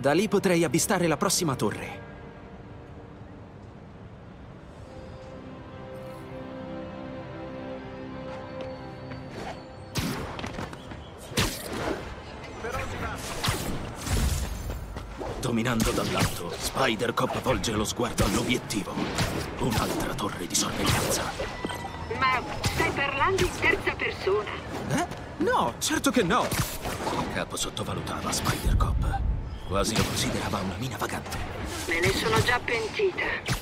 Da lì potrei avvistare la prossima torre. Dominando dall'alto, Spider-Cop volge lo sguardo all'obiettivo. Un'altra torre di sorveglianza. Ma stai parlando in terza persona? No, certo che no! Il capo sottovalutava Spider-Cop. Quasi lo considerava una mina vagante. Me ne sono già pentita.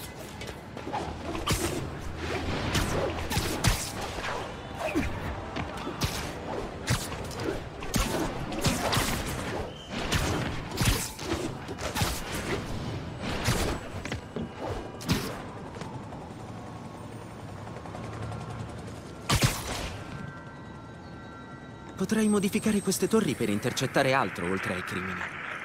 Potrei modificare queste torri per intercettare altro oltre ai crimini.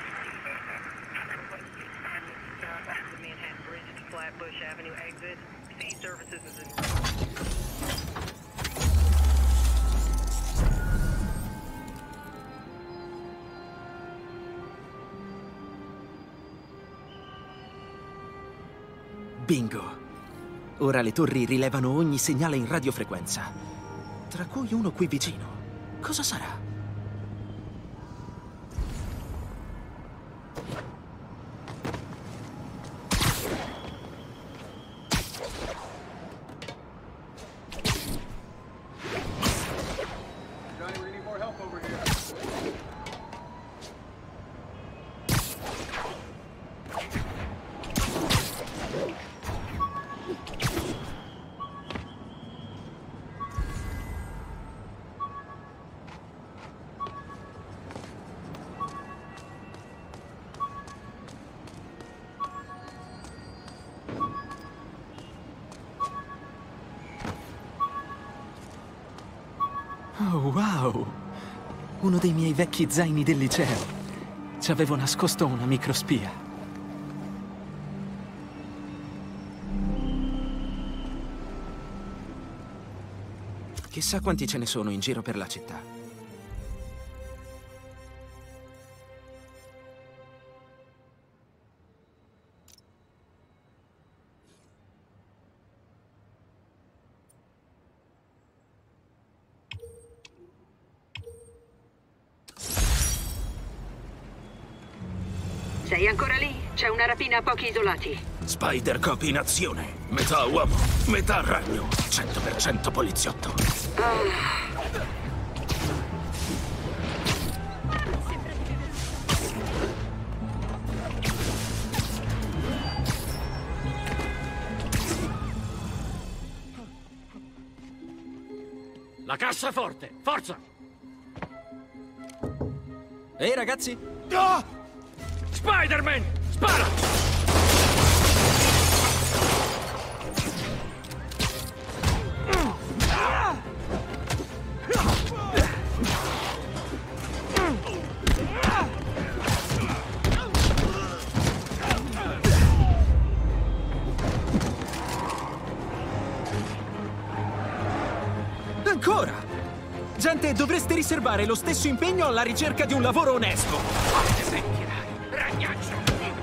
Bingo! Ora le torri rilevano ogni segnale in radiofrequenza, tra cui uno qui vicino. Cosa sarà? Oh, wow! Uno dei miei vecchi zaini del liceo. Ci avevo nascosto una microspia. Chissà quanti ce ne sono in giro per la città. Sei ancora lì? C'è una rapina a pochi isolati. Spider-Cop in azione. Metà uomo, metà ragno. 100% poliziotto. La cassaforte! Forza! Ehi, ragazzi! Ah! Spider-Man! Spara! Ancora! Gente, dovreste riservare lo stesso impegno alla ricerca di un lavoro onesto. Ragnaccio!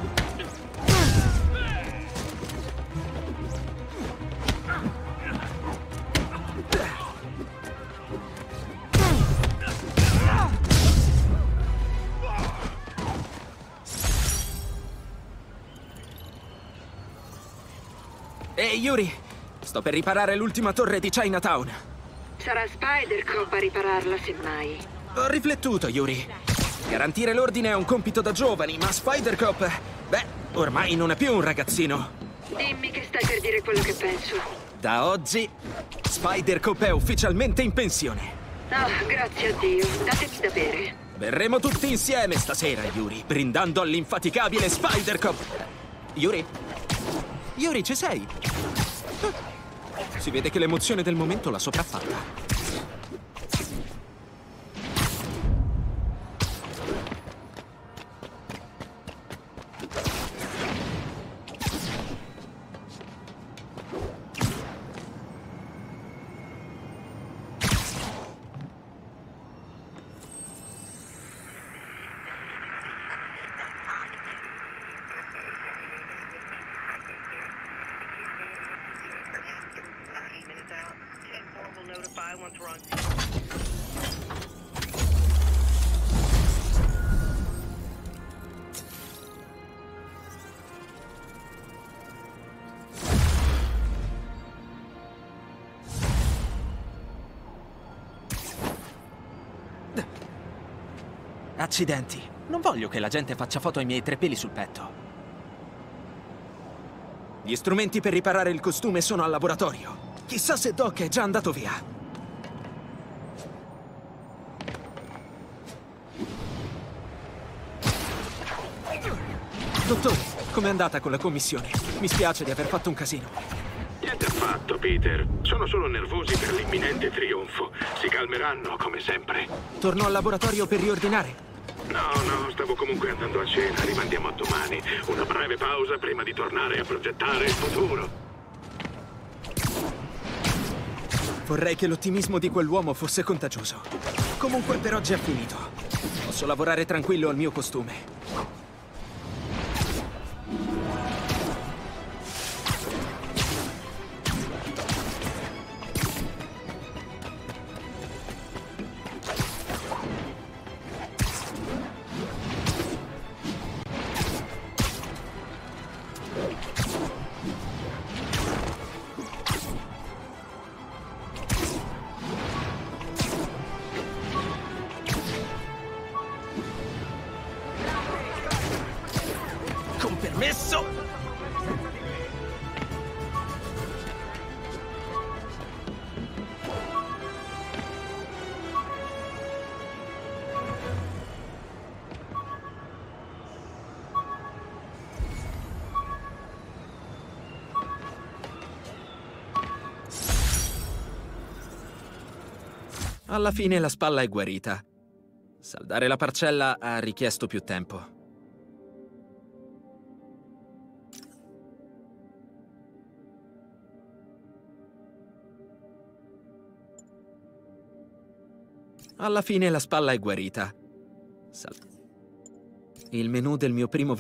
Ehi, Yuri! Sto per riparare l'ultima torre di Chinatown. Sarà Spider-Cop a ripararla, semmai. Ho riflettuto, Yuri. Garantire l'ordine è un compito da giovani, ma Spider-Cop... beh, ormai non è più un ragazzino. Dimmi che stai per dire quello che penso. Da oggi, Spider-Cop è ufficialmente in pensione. Ah, grazie a Dio. Datemi da bere. Berremo tutti insieme stasera, Yuri, brindando all'infaticabile Spider-Cop. Yuri? Yuri, ci sei? Si vede che l'emozione del momento l'ha sopraffatta. Accidenti. Non voglio che la gente faccia foto ai miei 3 peli sul petto. Gli strumenti per riparare il costume sono al laboratorio. Chissà se Doc è già andato via. Dottore, com'è andata con la commissione? Mi spiace di aver fatto un casino. Niente affatto, Peter. Sono solo nervosi per l'imminente trionfo. Si calmeranno, come sempre. Torno al laboratorio per riordinare. No, stavo comunque andando a cena. Rimandiamo a domani. Una breve pausa prima di tornare a progettare il futuro. Vorrei che l'ottimismo di quell'uomo fosse contagioso. Comunque per oggi è finito. Posso lavorare tranquillo al mio costume. Con permesso? Alla fine la spalla è guarita. Saldare la parcella ha richiesto più tempo. Alla fine la spalla è guarita. Il menù del mio primo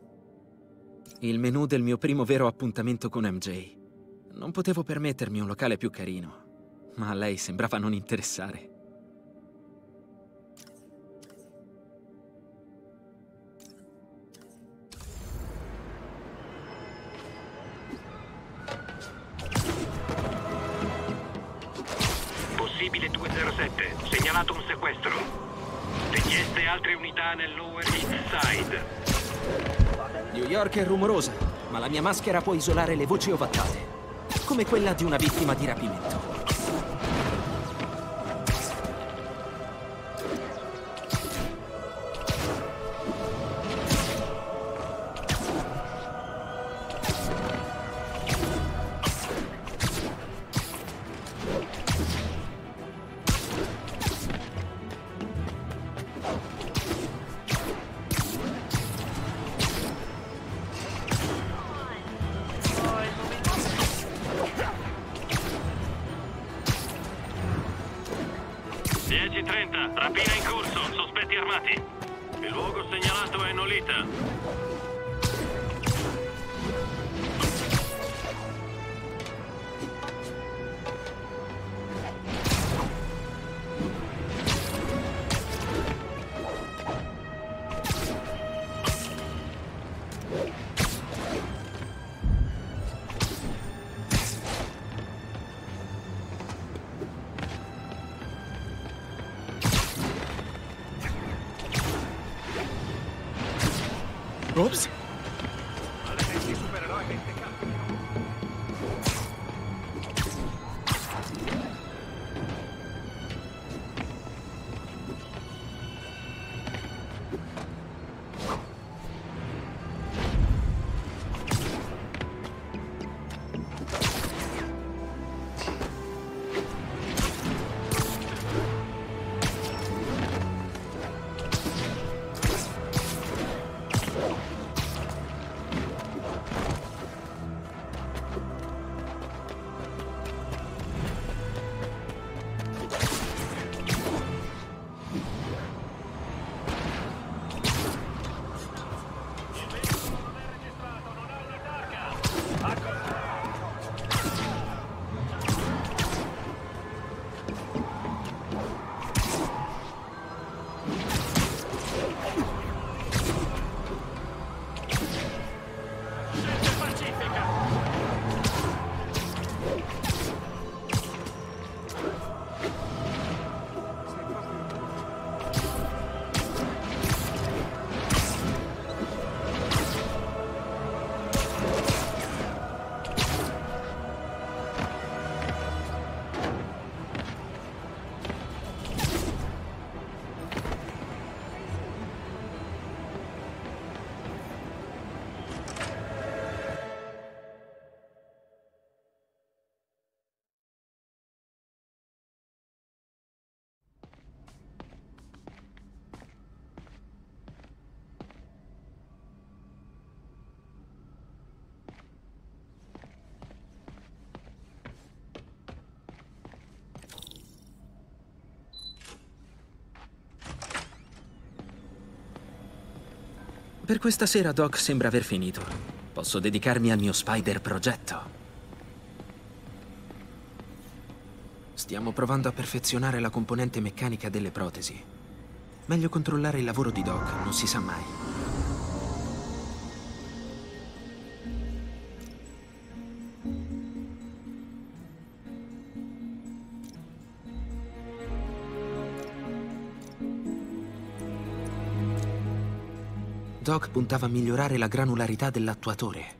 vero appuntamento con MJ. Non potevo permettermi un locale più carino, ma a lei sembrava non interessare. Possibile 207, segnalato un sequestro. Richieste altre unità nel Lower East Side. New York è rumorosa, ma la mia maschera può isolare le voci ovattate, come quella di una vittima di rapimento. Rapina in corso, sospetti armati. Il luogo segnalato è Nolita. Ops! Verifica! Per questa sera Doc sembra aver finito. Posso dedicarmi al mio Spider progetto. Stiamo provando a perfezionare la componente meccanica delle protesi. Meglio controllare il lavoro di Doc, non si sa mai. Doc puntava a migliorare la granularità dell'attuatore.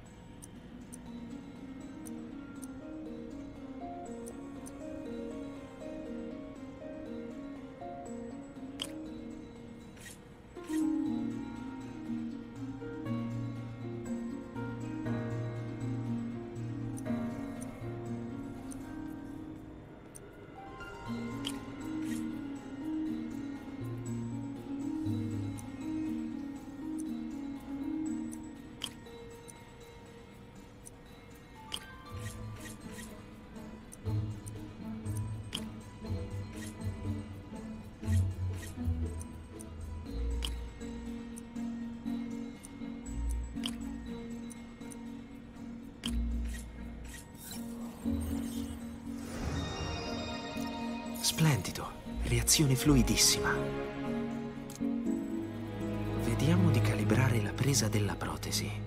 Splendido, reazione fluidissima. Vediamo di calibrare la presa della protesi.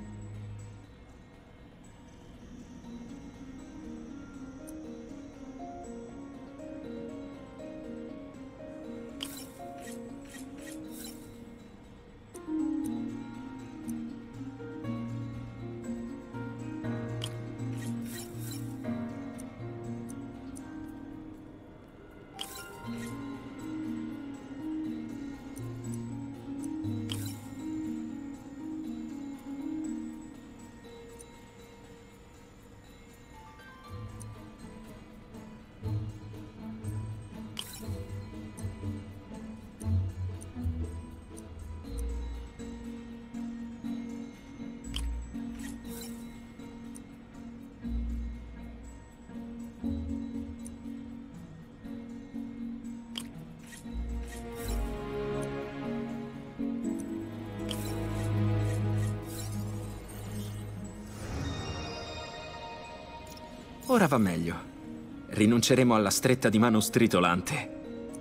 Ora va meglio. Rinunceremo alla stretta di mano stritolante.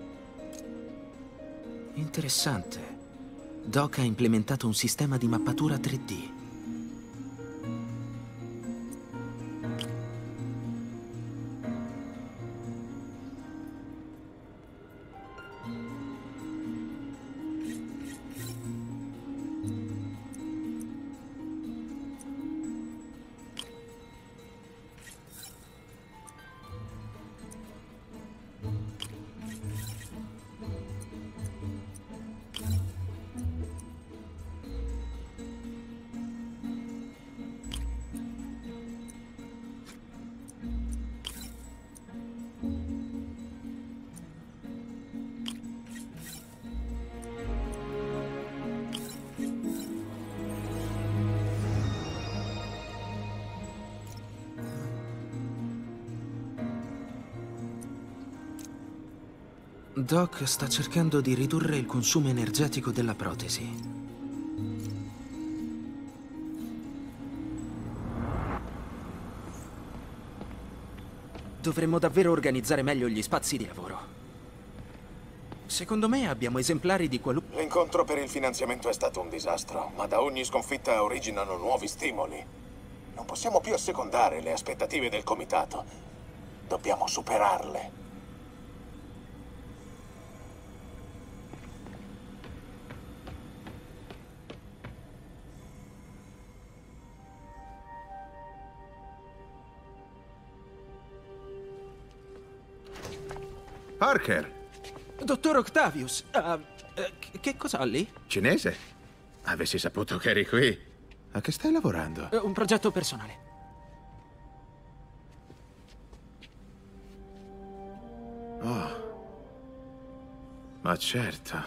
Interessante. Doc ha implementato un sistema di mappatura 3D. Doc sta cercando di ridurre il consumo energetico della protesi. Dovremmo davvero organizzare meglio gli spazi di lavoro. Secondo me abbiamo esemplari di qualunque... L'incontro per il finanziamento è stato un disastro, ma da ogni sconfitta originano nuovi stimoli. Non possiamo più assecondare le aspettative del comitato. Dobbiamo superarle. Parker! Dottor Octavius, che cosa ha lì? Cinese? Avessi saputo che eri qui. A che stai lavorando? Un progetto personale. Oh. Ma certo.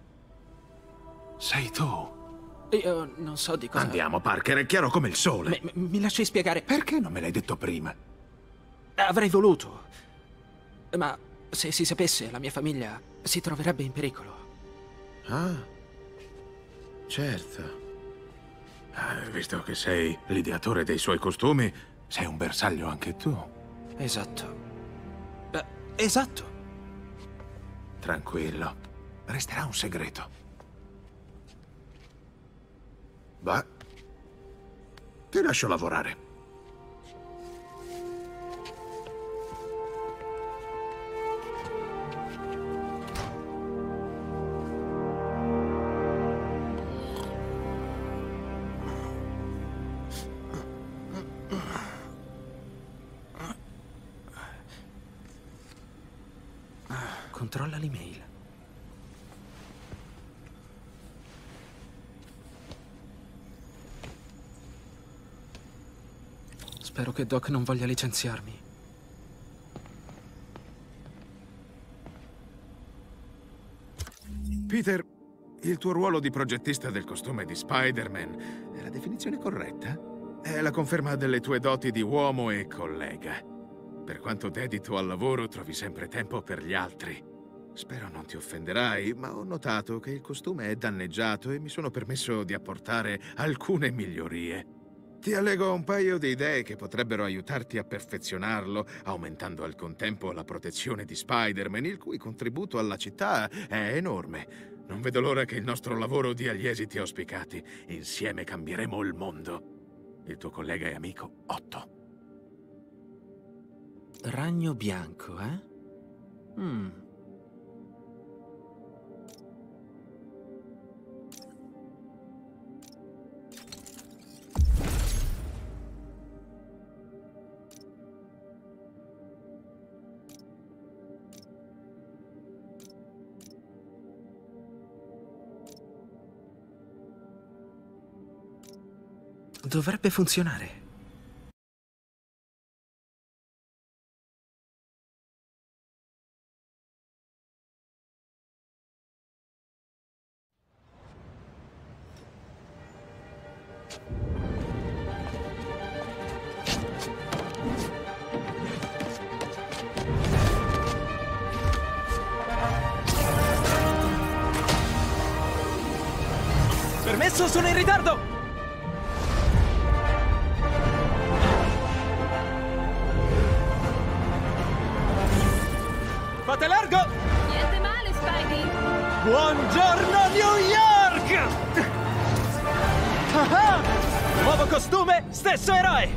Sei tu. Io non so di cosa... Andiamo, Parker, è chiaro come il sole. Mi lasci spiegare? Perché non me l'hai detto prima? Avrei voluto. Ma se si sapesse, la mia famiglia si troverebbe in pericolo. Ah, certo. Visto che sei l'ideatore dei suoi costumi, sei un bersaglio anche tu. Esatto. Esatto. Tranquillo. Resterà un segreto. Va. Ti lascio lavorare. Controlla l'email. Spero che Doc non voglia licenziarmi. Peter, il tuo ruolo di progettista del costume di Spider-Man è la definizione corretta? È la conferma delle tue doti di uomo e collega. Per quanto dedito al lavoro, trovi sempre tempo per gli altri. Spero non ti offenderai, ma ho notato che il costume è danneggiato e mi sono permesso di apportare alcune migliorie. Ti allego un paio di idee che potrebbero aiutarti a perfezionarlo, aumentando al contempo la protezione di Spider-Man, il cui contributo alla città è enorme. Non vedo l'ora che il nostro lavoro dia gli esiti auspicati. Insieme cambieremo il mondo. Il tuo collega e amico, Otto. Ragno bianco, eh? Dovrebbe funzionare. Permesso, sono in ritardo! Fate largo! Niente male, Spidey! Buongiorno New York! Ah-ah! Nuovo costume, stesso eroe!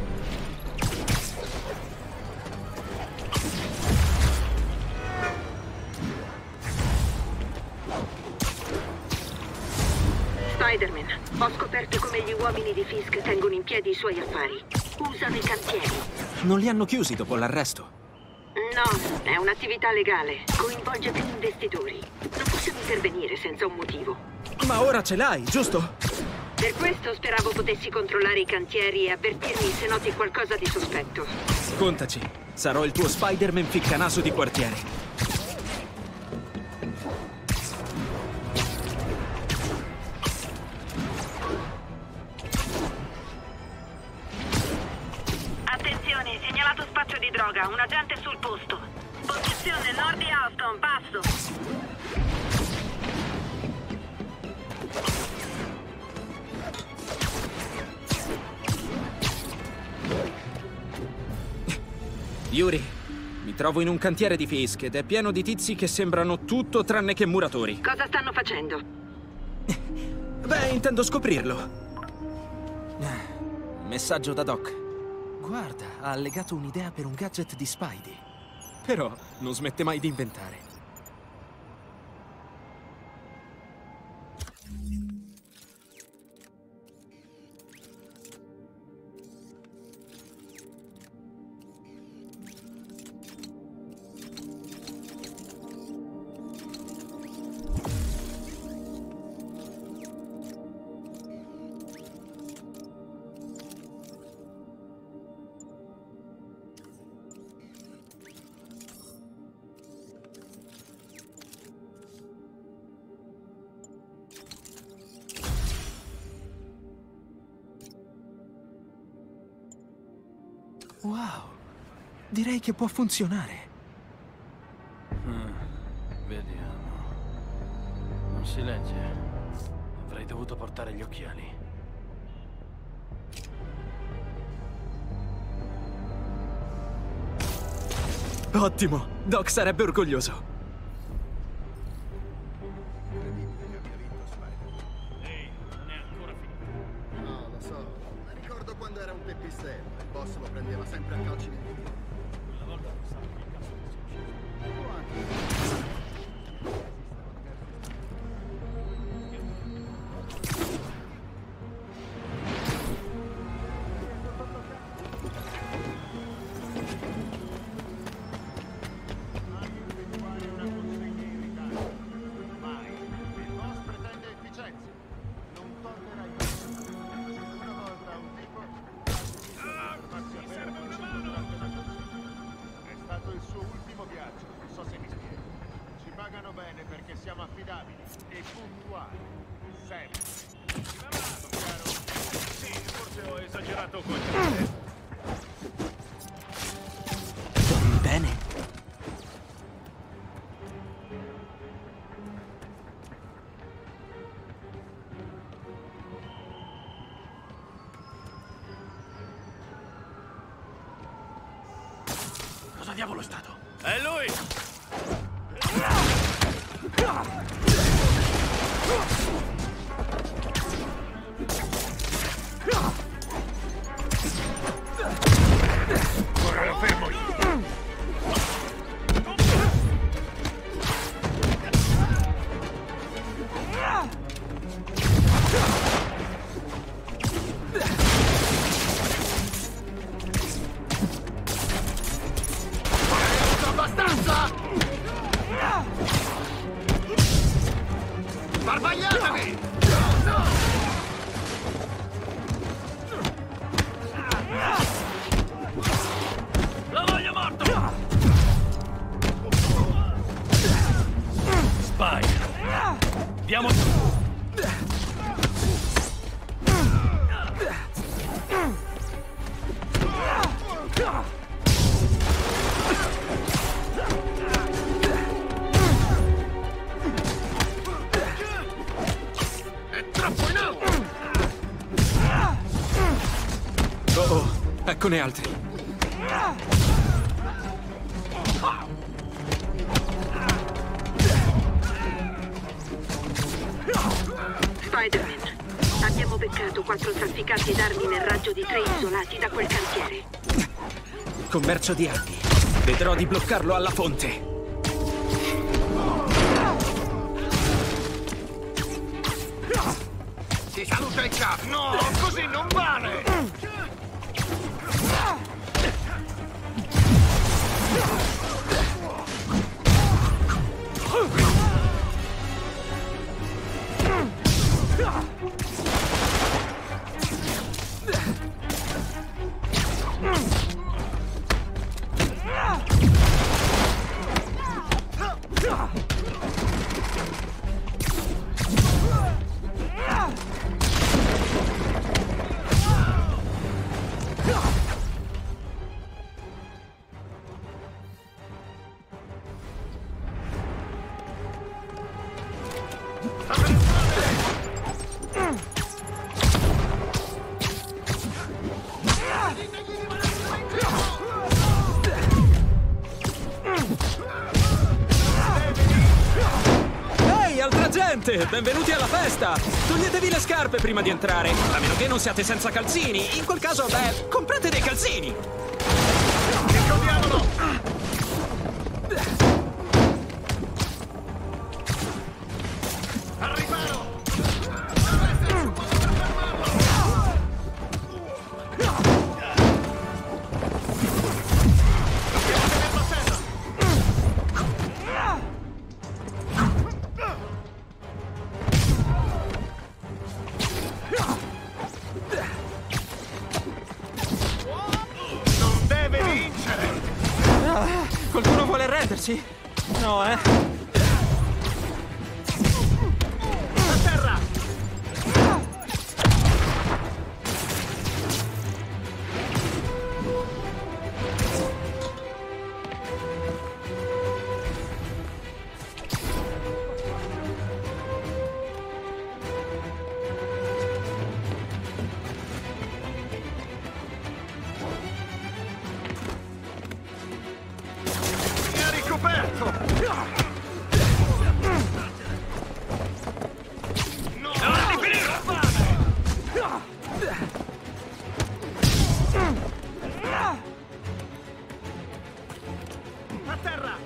Spider-Man, ho scoperto come gli uomini di Fisk tengono in piedi i suoi affari. Usano i cantieri. Non li hanno chiusi dopo l'arresto? No, è un'attività legale. Coinvolge più investitori. Non possiamo intervenire senza un motivo. Ma ora ce l'hai, giusto? Per questo speravo potessi controllare i cantieri e avvertirmi se noti qualcosa di sospetto. Contaci, sarò il tuo Spider-Man ficcanaso di quartiere. Attenzione, segnalato spaccio di droga, un agente sul posto. Posizione nord di Houston, passo. Yuri, mi trovo in un cantiere di Fisk ed è pieno di tizi che sembrano tutto tranne che muratori. Cosa stanno facendo? Beh, intendo scoprirlo. Messaggio da Doc. Guarda, ha allegato un'idea per un gadget di Spidey. Però non smette mai di inventare. Wow, direi che può funzionare. Vediamo. Non si legge. Avrei dovuto portare gli occhiali. Ottimo, Doc sarebbe orgoglioso. Ehi, non è ancora finito. No, lo so. Ma ricordo quando era un teppistello. Il boss lo prendeva sempre a calci nel culo. Quella volta pensavo che il cazzo fosse uscito. O anche... Siamo affidabili e puntuali. Sempre. Sì, forse ho esagerato con te. Dormi bene? Cosa diavolo è stato? È lui! Ora lo fermo io. Abbastanza! Sbarbagliatevi! Lo voglio morto! Spider! Diamo... Oh, eccone altri. Spider-Man, abbiamo beccato 4 trafficanti d'armi nel raggio di 3 isolati da quel cantiere. Commercio di armi. Vedrò di bloccarlo alla fonte. Si saluta il capo! No, così non vale! Ehi, altra gente! Benvenuti alla festa! Toglietevi le scarpe prima di entrare, a meno che non siate senza calzini. In quel caso, beh, comprate dei calzini! Circondiamolo! Al riparo! Non deve vincere! Qualcuno vuole arrendersi? No, eh? A terra! Mi ha ricoperto! Non ti finire! A terra!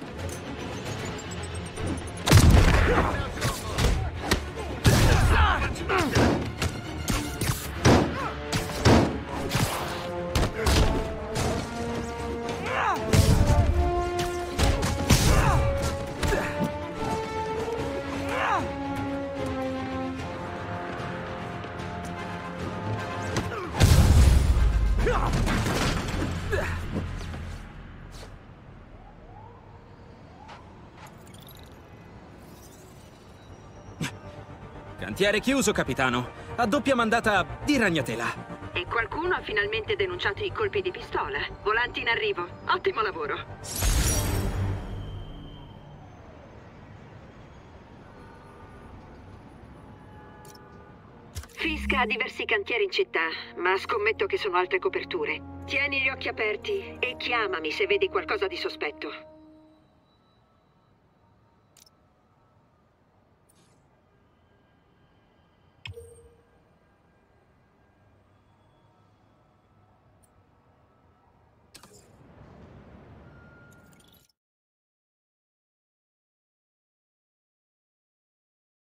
Cantiere chiuso, capitano. A doppia mandata di ragnatela. E qualcuno ha finalmente denunciato i colpi di pistola. Volanti in arrivo. Ottimo lavoro. Fisk ha diversi cantieri in città, ma scommetto che sono altre coperture. Tieni gli occhi aperti e chiamami se vedi qualcosa di sospetto.